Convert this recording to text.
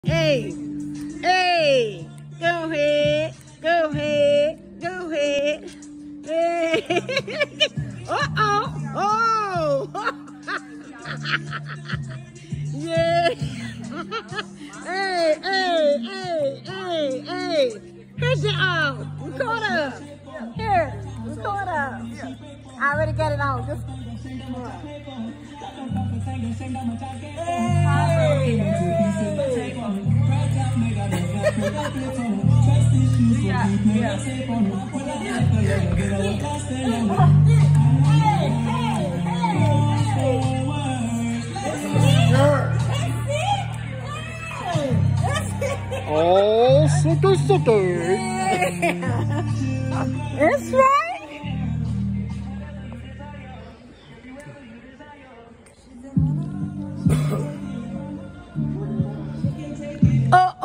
Hey, hey, go ahead, go ahead, go ahead. Hey, oh, yeah. Hey, hey, hey, hey, hey. Here's your arm. Record up. Here, record up. I already got it on. Just. Oh, sucker, sucker. That's right. Oh.